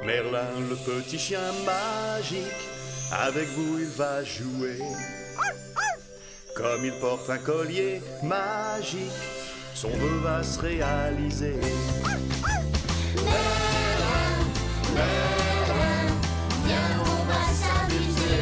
Merlin, le petit chien magique, avec vous il va jouer. Comme il porte un collier magique, son vœu va se réaliser. Merlin, Merlin, viens, on va s'amuser.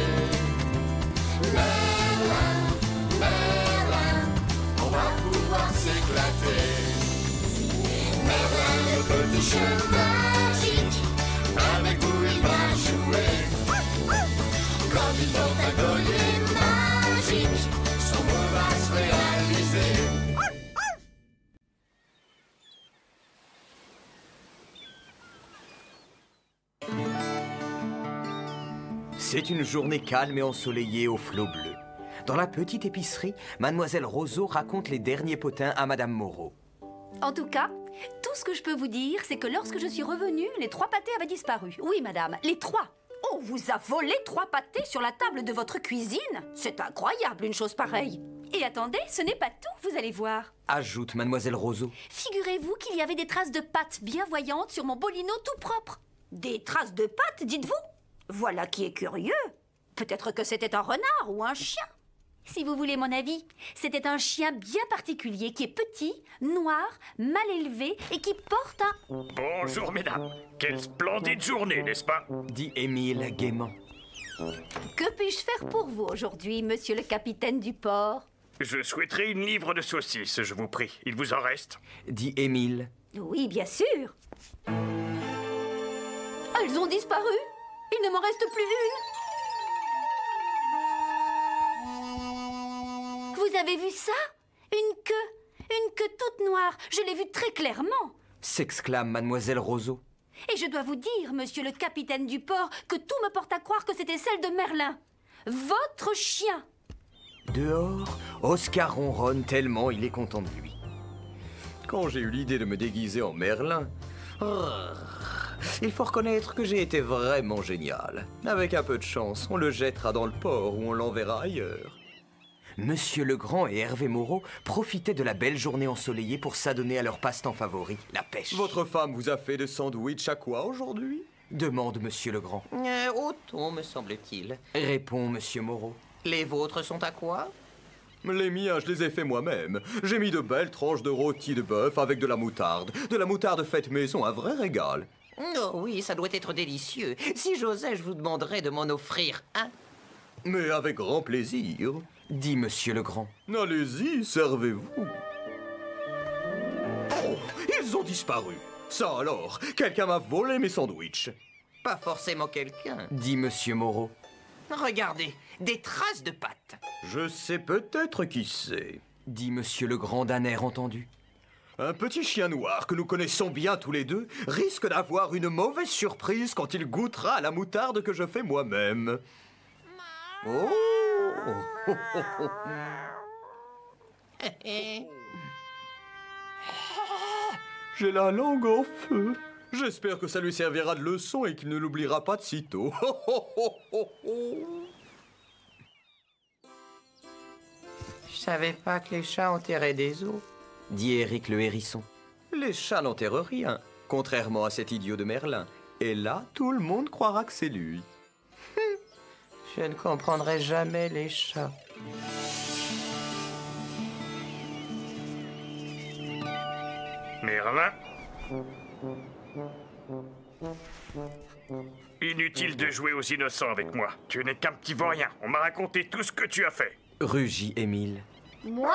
Merlin, Merlin, on va pouvoir s'éclater. Merlin, le petit chien magique, avec vous il va jouer. Comme il porte un collier magique, son vœu va se réaliser. C'est une journée calme et ensoleillée au flot bleu. Dans la petite épicerie, Mademoiselle Roseau raconte les derniers potins à Madame Moreau. En tout cas, tout ce que je peux vous dire, c'est que lorsque je suis revenue, les 3 pâtés avaient disparu. Oui, madame, les 3. On vous a volé 3 pâtés sur la table de votre cuisine. C'est incroyable, une chose pareille. Et attendez, ce n'est pas tout, vous allez voir. Ajoute Mademoiselle Roseau. Figurez-vous qu'il y avait des traces de pâtes bien voyantes sur mon bolino tout propre. Des traces de pâtes, dites-vous? Voilà qui est curieux. Peut-être que c'était un renard ou un chien. Si vous voulez mon avis, c'était un chien bien particulier qui est petit, noir, mal élevé et qui porte un... Bonjour, mesdames. Quelle splendide journée, n'est-ce pas? Dit Émile gaiement. Que puis-je faire pour vous aujourd'hui, monsieur le capitaine du port? Je souhaiterais une livre de saucisses, je vous prie. Il vous en reste? Dit Émile. Oui, bien sûr. Elles ont disparu. Il ne m'en reste plus une. Vous avez vu ça? Une queue toute noire. Je l'ai vue très clairement. S'exclame Mademoiselle Roseau. Et je dois vous dire, monsieur le capitaine du port, que tout me porte à croire que c'était celle de Merlin. Votre chien. Dehors, Oscar ronronne tellement il est content de lui. Quand j'ai eu l'idée de me déguiser en Merlin, il faut reconnaître que j'ai été vraiment génial. Avec un peu de chance, on le jettera dans le port ou on l'enverra ailleurs. Monsieur Legrand et Hervé Moreau profitaient de la belle journée ensoleillée pour s'adonner à leur passe-temps favori, la pêche. Votre femme vous a fait de sandwich à quoi aujourd'hui? Demande Monsieur Legrand. Au thon, me semble-t-il. Répond Monsieur Moreau. Les vôtres sont à quoi? Les miens, je les ai faits moi-même. J'ai mis de belles tranches de rôti de bœuf avec de la moutarde. De la moutarde faite maison, un vrai régal. Oh oui, ça doit être délicieux. Si j'osais, je vous demanderais de m'en offrir un. Mais avec grand plaisir, dit Monsieur Legrand. Allez-y, servez-vous. Oh, ils ont disparu. Ça alors, quelqu'un m'a volé mes sandwichs. Pas forcément quelqu'un. Dit Monsieur Moreau. Regardez, des traces de pâtes. Je sais peut-être qui c'est, dit Monsieur Legrand d'un air entendu. Un petit chien noir que nous connaissons bien tous les deux risque d'avoir une mauvaise surprise quand il goûtera à la moutarde que je fais moi-même. Oh, j'ai la langue en feu. J'espère que ça lui servira de leçon et qu'il ne l'oubliera pas de sitôt. Je savais pas que les chats enterraient des os. Dit Éric le hérisson. Les chats n'enterrent rien, contrairement à cet idiot de Merlin. Et là, tout le monde croira que c'est lui. Je ne comprendrai jamais les chats. Merlin? Inutile de jouer aux innocents avec moi. Tu n'es qu'un petit vaurien. On m'a raconté tout ce que tu as fait. Rugit Émile. Moi?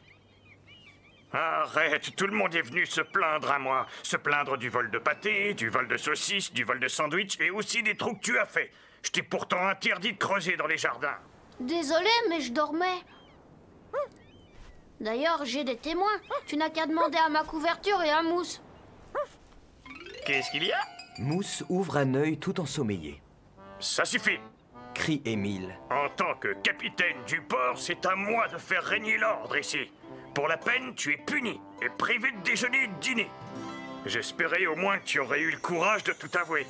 Arrête, tout le monde est venu se plaindre à moi. Se plaindre du vol de pâté, du vol de saucisses, du vol de sandwich et aussi des trous que tu as fait. Je t'ai pourtant interdit de creuser dans les jardins. Désolé, mais je dormais. D'ailleurs, j'ai des témoins. Tu n'as qu'à demander à ma couverture et à Mousse. Qu'est-ce qu'il y a? Mousse ouvre un œil tout ensommeillé. Ça suffit. Crie Émile. En tant que capitaine du port, c'est à moi de faire régner l'ordre ici. Pour la peine, tu es puni et privé de déjeuner et de dîner. J'espérais au moins que tu aurais eu le courage de tout avouer.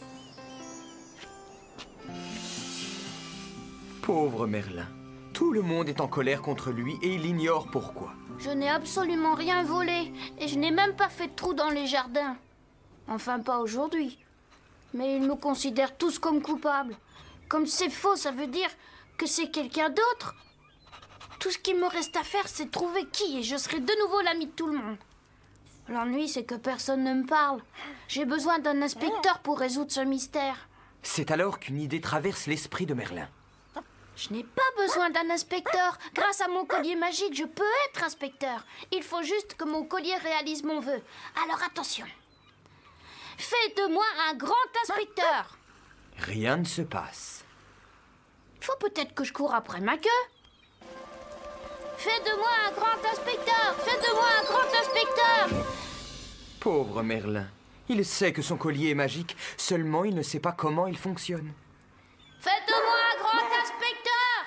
Pauvre Merlin. Tout le monde est en colère contre lui et il ignore pourquoi. Je n'ai absolument rien volé et je n'ai même pas fait de trou dans les jardins. Enfin, pas aujourd'hui. Mais ils me considèrent tous comme coupables. Comme c'est faux, ça veut dire que c'est quelqu'un d'autre. Tout ce qu'il me reste à faire, c'est trouver qui, et je serai de nouveau l'ami de tout le monde. L'ennui, c'est que personne ne me parle. J'ai besoin d'un inspecteur pour résoudre ce mystère. C'est alors qu'une idée traverse l'esprit de Merlin. Je n'ai pas besoin d'un inspecteur. Grâce à mon collier magique, je peux être inspecteur. Il faut juste que mon collier réalise mon vœu. Alors attention. Fais de moi un grand inspecteur. Rien ne se passe. Faut peut-être que je cours après ma queue. Fais de moi un grand inspecteur. Fais de moi un grand inspecteur. Pauvre Merlin. Il sait que son collier est magique, seulement il ne sait pas comment il fonctionne. Faites de moi un grand inspecteur.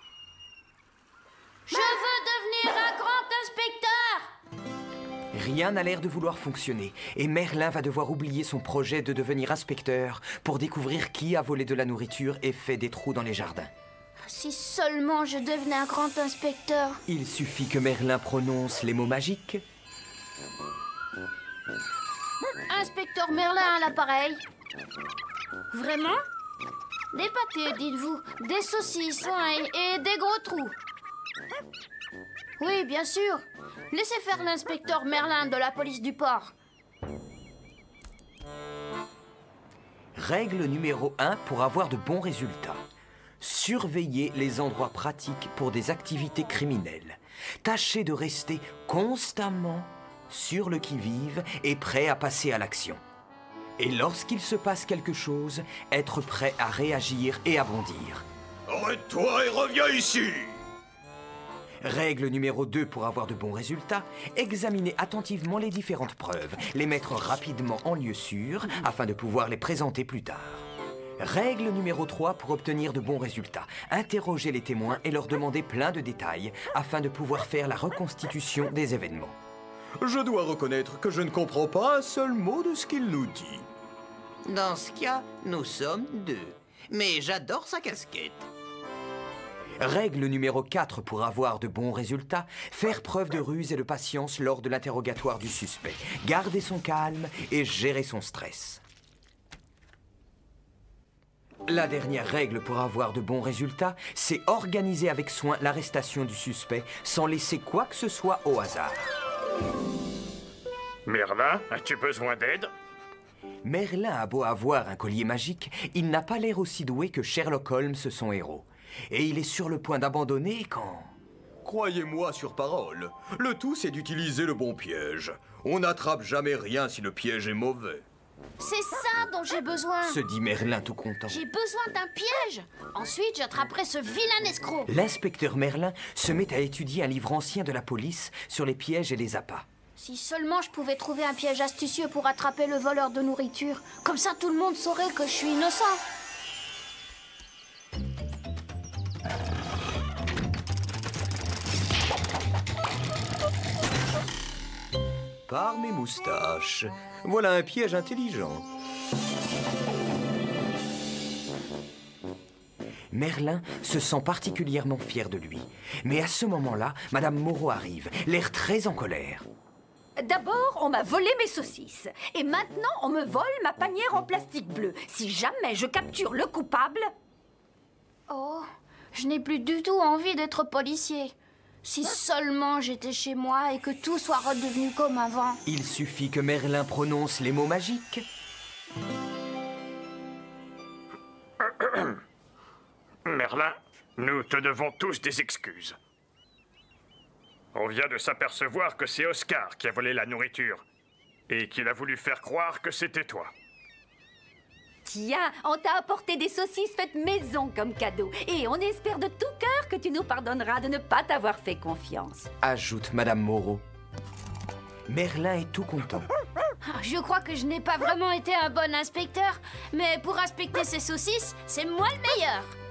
Je veux devenir un grand inspecteur. Rien n'a l'air de vouloir fonctionner, et Merlin va devoir oublier son projet de devenir inspecteur pour découvrir qui a volé de la nourriture et fait des trous dans les jardins. Si seulement je devenais un grand inspecteur. Il suffit que Merlin prononce les mots magiques. Inspecteur Merlin à l'appareil. Vraiment? Des pâtés, dites-vous, des saucisses et des gros trous. Oui, bien sûr. Laissez faire l'inspecteur Merlin de la police du port. Règle numéro 1 pour avoir de bons résultats. Surveillez les endroits pratiques pour des activités criminelles. Tâchez de rester constamment sur le qui-vive et prêt à passer à l'action. Et lorsqu'il se passe quelque chose, être prêt à réagir et à bondir. Arrête-toi et reviens ici! Règle numéro 2 pour avoir de bons résultats, examinez attentivement les différentes preuves, les mettre rapidement en lieu sûr afin de pouvoir les présenter plus tard. Règle numéro 3 pour obtenir de bons résultats, interrogez les témoins et leur demandez plein de détails afin de pouvoir faire la reconstitution des événements. Je dois reconnaître que je ne comprends pas un seul mot de ce qu'il nous dit. Dans ce cas, nous sommes deux. Mais j'adore sa casquette. Règle numéro 4 pour avoir de bons résultats, faire preuve de ruse et de patience lors de l'interrogatoire du suspect, garder son calme et gérer son stress. La dernière règle pour avoir de bons résultats, c'est organiser avec soin l'arrestation du suspect sans laisser quoi que ce soit au hasard. Merlin, as-tu besoin d'aide? Merlin a beau avoir un collier magique, il n'a pas l'air aussi doué que Sherlock Holmes, son héros. Et il est sur le point d'abandonner quand... Croyez-moi sur parole, le tout c'est d'utiliser le bon piège. On n'attrape jamais rien si le piège est mauvais. C'est ça dont j'ai besoin. se dit Merlin tout content. J'ai besoin d'un piège. Ensuite, j'attraperai ce vilain escroc. L'inspecteur Merlin se met à étudier un livre ancien de la police sur les pièges et les appâts. Si seulement je pouvais trouver un piège astucieux pour attraper le voleur de nourriture. Comme ça, tout le monde saurait que je suis innocent. Par mes moustaches, voilà un piège intelligent. Merlin se sent particulièrement fier de lui. Mais à ce moment-là, Madame Moreau arrive, l'air très en colère. D'abord, on m'a volé mes saucisses. Et maintenant, on me vole ma panière en plastique bleu. Si jamais je capture le coupable... Oh, je n'ai plus du tout envie d'être policier. Si seulement j'étais chez moi et que tout soit redevenu comme avant. Il suffit que Merlin prononce les mots magiques. Merlin, nous te devons tous des excuses. On vient de s'apercevoir que c'est Oscar qui a volé la nourriture et qu'il a voulu faire croire que c'était toi. Tiens, on t'a apporté des saucisses faites maison comme cadeau. Et on espère de tout cœur que tu nous pardonneras de ne pas t'avoir fait confiance. Ajoute Madame Moreau. Merlin est tout content. Je crois que je n'ai pas vraiment été un bon inspecteur, mais pour inspecter ces saucisses, c'est moi le meilleur.